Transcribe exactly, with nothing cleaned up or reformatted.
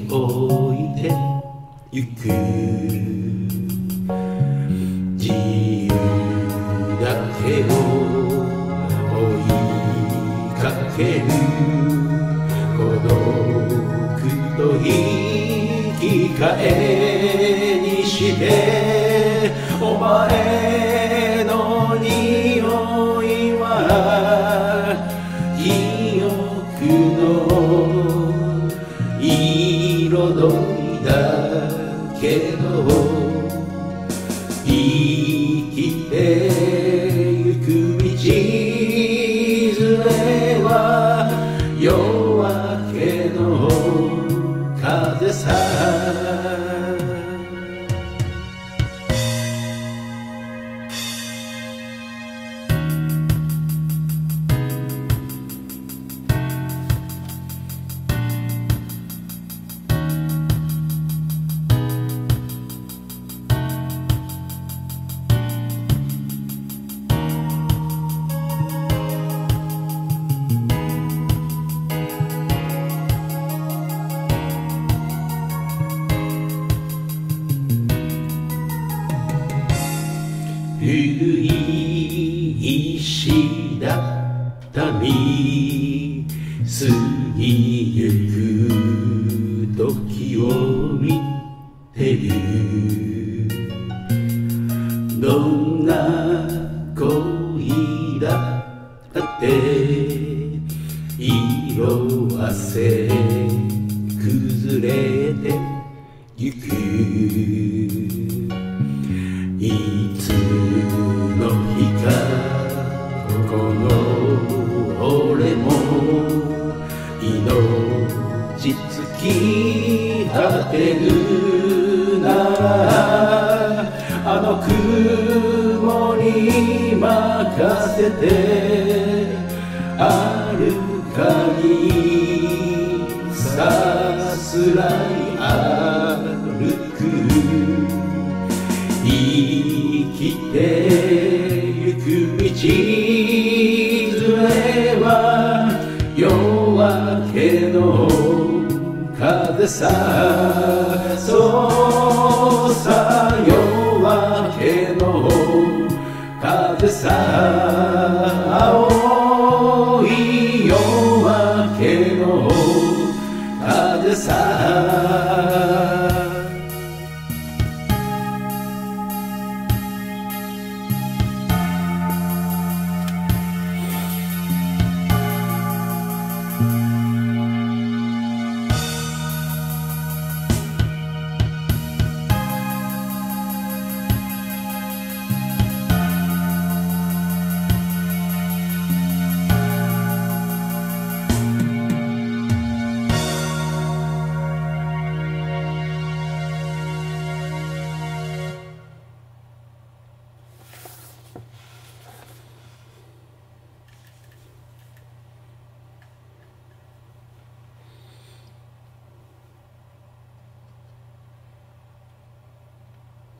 置いてゆく自由だけを追いかける孤独と引き換えにしてお前の匂いは記憶の彩りだけど生きてゆく道連れは夜明けの風さ古い石畳過ぎゆく時を見てるどんな恋だって色あせ崩れてゆくいつの日かこの俺も命尽き果てるなあの雲に任せて歩かにさすらい歩く生きてゆく道連れは夜明けの風さそうさ夜明けの風さ青い夜明けの風さ